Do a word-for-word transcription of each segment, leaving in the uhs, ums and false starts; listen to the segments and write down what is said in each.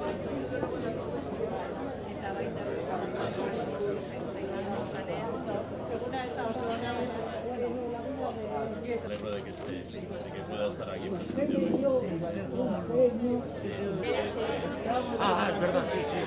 alegro de que, esté, de que pueda estar aquí presente hoy. Ah, es verdad, sí, sí.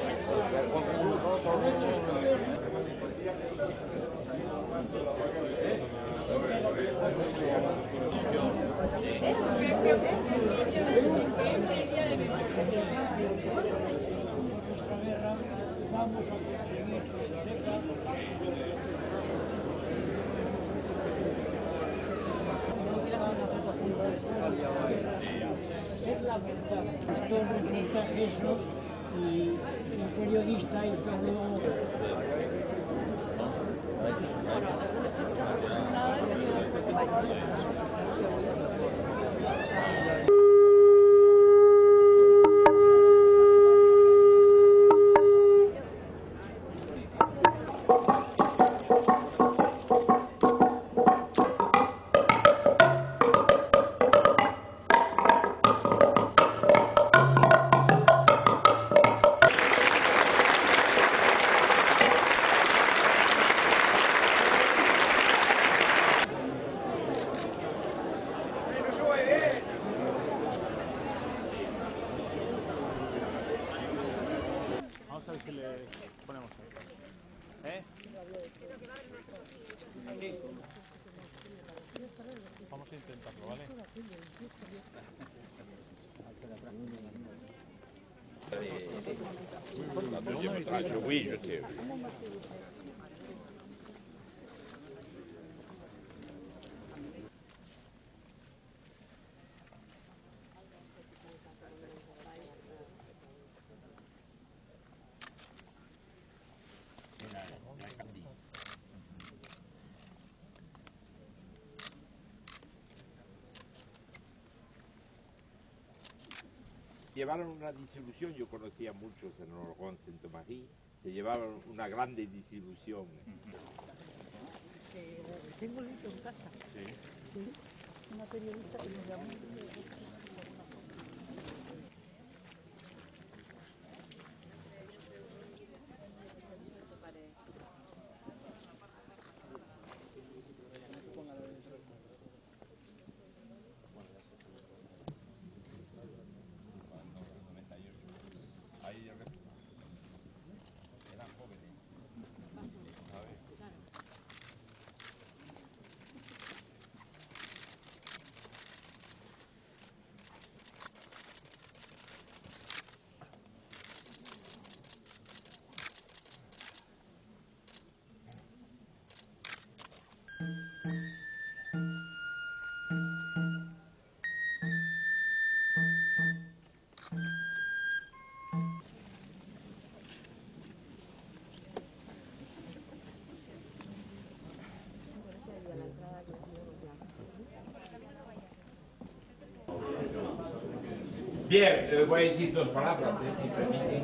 Vamos a conseguir es la verdad. Todo el reportaje eso y el periodista y todo. Vamos a ver si le ponemos ahí. ¿Eh? Aquí. Vamos a intentarlo, ¿vale? Oui, je sais. Llevaron una distribución, yo conocía a muchos en Orgón, Saint-Marie, se llevaban una grande distribución. Eh, tengo el libro en casa. Sí. Sí, una periodista que me llamó. Bien, le voy a decir dos palabras, ¿eh? Si permite.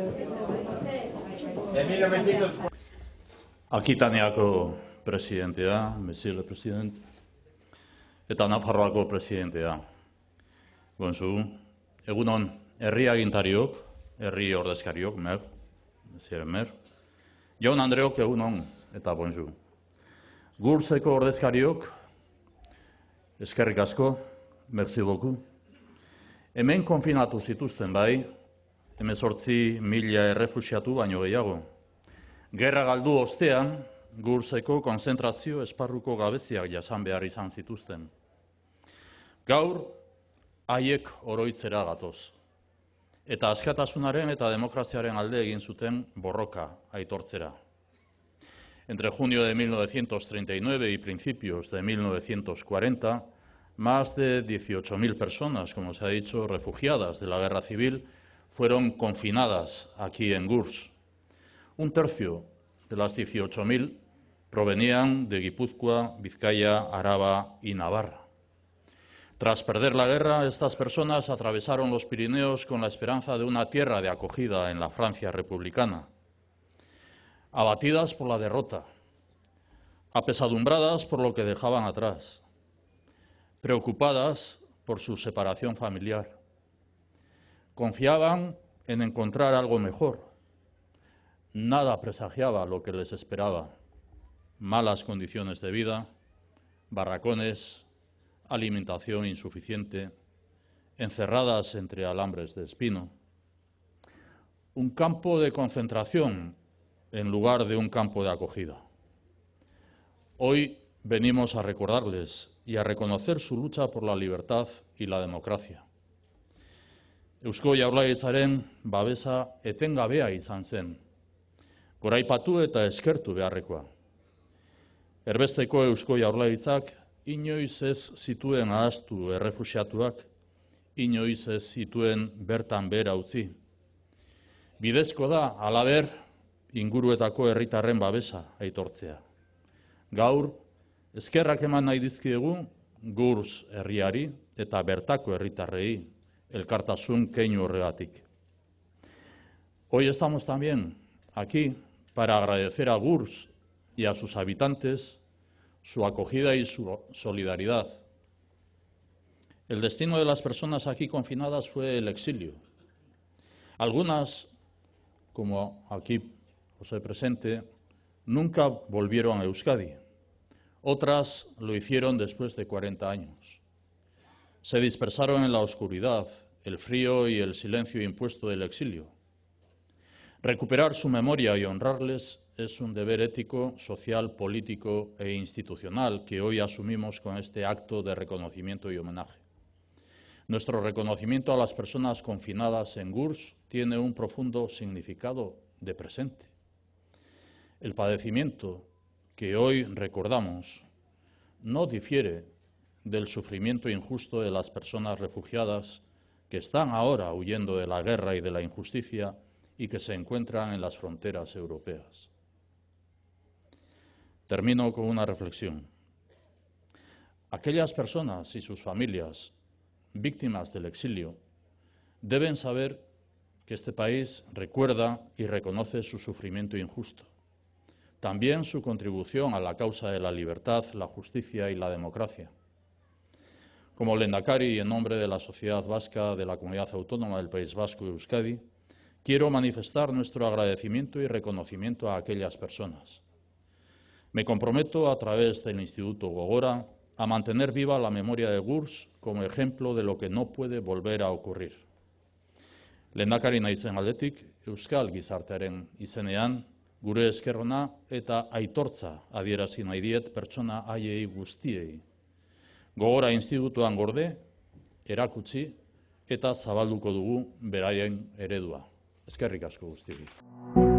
De mil novecientos... Akitaniako presidentea, Monsieur le President, eta Nafarroako presidentea. Gonzu, egunon, herri agintariok, herri ordezkariok, mer, Monsieur mer, jaun Andreok egunon, eta bonzu. Gurseko ordezkariok, eskerrik asko, merci beaucoup. Hemen konfinatu zituzten bai, hemezortzi mila errefuxiatu baino gehiago. Gerra galdu ostean, Gurseko konzentrazio esparruko gabeziak jasan behar izan zituzten. Gaur, haiek oroitzera gatoz. Eta askatasunaren eta demokraziaren alde egin zuten borroka aitortzera. Entre junio de mil novecientos treinta y nueve y principios de mil novecientos cuarenta, más de dieciocho mil personas, como se ha dicho, refugiadas de la guerra civil, fueron confinadas aquí en Gurs. Un tercio de las dieciocho mil provenían de Guipúzcoa, Vizcaya, Araba y Navarra. Tras perder la guerra, estas personas atravesaron los Pirineos con la esperanza de una tierra de acogida en la Francia republicana. Abatidas por la derrota, apesadumbradas por lo que dejaban atrás, preocupadas por su separación familiar. Confiaban en encontrar algo mejor. Nada presagiaba lo que les esperaba. Malas condiciones de vida, barracones, alimentación insuficiente, encerradas entre alambres de espino. Un campo de concentración en lugar de un campo de acogida. Hoy venimos a recordarles y a reconocer su lucha por la libertad y la democracia. Eusko Jaurlaritzaren babesa etengabea izan zen, goraipatu eta eskertu beharrekoa. Erbesteko Eusko Jaurlaritzak inoiz ez zituen ahaztu errefuxiatuak, inoiz ez zituen bertan behera utzi. Bidezko da, halaber, inguruetako herritarren babesa aitortzea. Gaur, eskerrak eman nahi dizkiegu Gurs herriari eta bertako herritarrei elkartasun keinu horregatik. Hoy estamos también aquí para agradecer a Gurs y a sus habitantes su acogida y su solidaridad. El destino de las personas aquí confinadas fue el exilio. Algunas, como aquí os he presente, nunca volvieron a Euskadi. Otras lo hicieron después de cuarenta años. Se dispersaron en la oscuridad, el frío y el silencio impuesto del exilio. Recuperar su memoria y honrarles es un deber ético, social, político e institucional que hoy asumimos con este acto de reconocimiento y homenaje. Nuestro reconocimiento a las personas confinadas en Gurs tiene un profundo significado de presente. El padecimiento que hoy recordamos no difiere del sufrimiento injusto de las personas refugiadas que están ahora huyendo de la guerra y de la injusticia y que se encuentran en las fronteras europeas. Termino con una reflexión. Aquellas personas y sus familias víctimas del exilio deben saber que este país recuerda y reconoce su sufrimiento injusto. También su contribución a la causa de la libertad, la justicia y la democracia. Como lehendakari y en nombre de la sociedad vasca de la Comunidad Autónoma del País Vasco y Euskadi, quiero manifestar nuestro agradecimiento y reconocimiento a aquellas personas. Me comprometo a través del Instituto Gogora a mantener viva la memoria de Gurs como ejemplo de lo que no puede volver a ocurrir. Lehendakari naizen aldetik, Euskal gizartearen izenean, gure esker ona eta aitortza adierazi nahi diet pertsona haiei guztiei. Gogora institutuan gorde, erakutsi eta zabalduko dugu beraien eredua. Eskerrik asko guztiei.